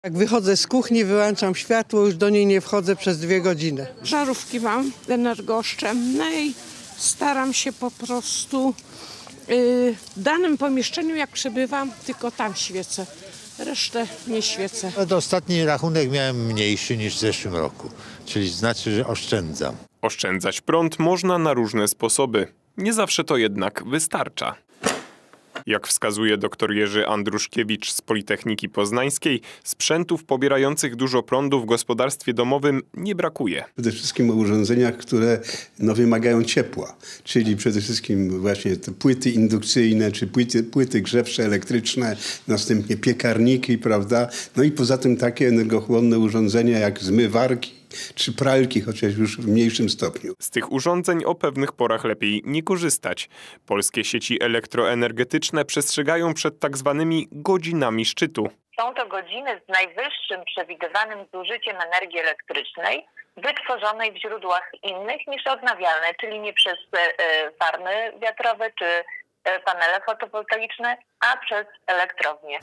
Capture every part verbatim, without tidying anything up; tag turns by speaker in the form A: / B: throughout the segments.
A: Jak wychodzę z kuchni, wyłączam światło, już do niej nie wchodzę przez dwie godziny.
B: Żarówki mam energooszczędne i staram się po prostu yy, w danym pomieszczeniu, jak przebywam, tylko tam świecę. Resztę nie świecę.
C: No, ostatni rachunek miałem mniejszy niż w zeszłym roku, czyli znaczy, że oszczędzam.
D: Oszczędzać prąd można na różne sposoby. Nie zawsze to jednak wystarcza. Jak wskazuje dr Jerzy Andruszkiewicz z Politechniki Poznańskiej, sprzętów pobierających dużo prądu w gospodarstwie domowym nie brakuje.
E: Przede wszystkim o urządzeniach, które no, wymagają ciepła, czyli przede wszystkim właśnie te płyty indukcyjne, czy płyty, płyty grzewcze elektryczne, następnie piekarniki, prawda? No i poza tym takie energochłonne urządzenia jak zmywarki, czy pralki, chociaż już w mniejszym stopniu.
D: Z tych urządzeń o pewnych porach lepiej nie korzystać. Polskie sieci elektroenergetyczne przestrzegają przed tak zwanymi godzinami szczytu.
F: Są to godziny z najwyższym przewidywanym zużyciem energii elektrycznej wytworzonej w źródłach innych niż odnawialne, czyli nie przez farmy wiatrowe czy panele fotowoltaiczne, a przez elektrownie.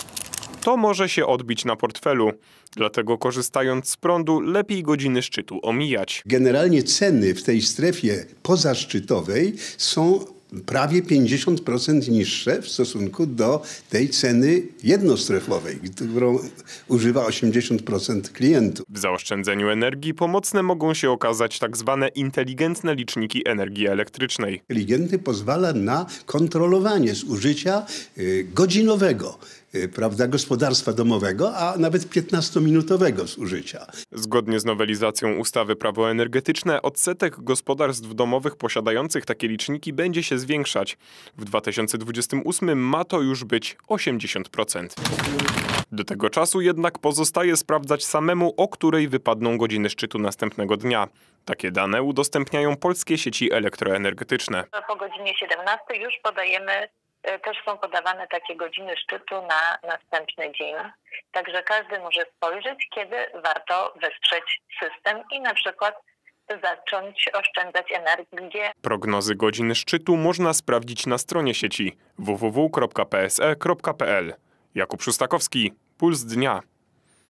D: To może się odbić na portfelu. Dlatego korzystając z prądu lepiej godziny szczytu omijać.
E: Generalnie ceny w tej strefie pozaszczytowej są prawie pięćdziesiąt procent niższe w stosunku do tej ceny jednostrefowej, którą używa osiemdziesiąt procent klientów.
D: W zaoszczędzeniu energii pomocne mogą się okazać tak zwane inteligentne liczniki energii elektrycznej.
E: Inteligentny pozwala na kontrolowanie zużycia y, godzinowego, y, prawda, gospodarstwa domowego, a nawet piętnastominutowego zużycia.
D: Zgodnie z nowelizacją ustawy Prawo energetyczne odsetek gospodarstw domowych posiadających takie liczniki będzie się zwiększać. W dwa tysiące dwudziestym ósmym ma to już być osiemdziesiąt procent. Do tego czasu jednak pozostaje sprawdzać samemu, o której wypadną godziny szczytu następnego dnia. Takie dane udostępniają polskie sieci elektroenergetyczne.
F: Po godzinie siedemnastej już podajemy, też są podawane takie godziny szczytu na następny dzień. Także każdy może spojrzeć, kiedy warto wesprzeć system i na przykład zacząć oszczędzać energię.
D: Prognozy godzin szczytu można sprawdzić na stronie sieci w w w kropka p s e kropka p l. Jakub Szustakowski, Puls Dnia.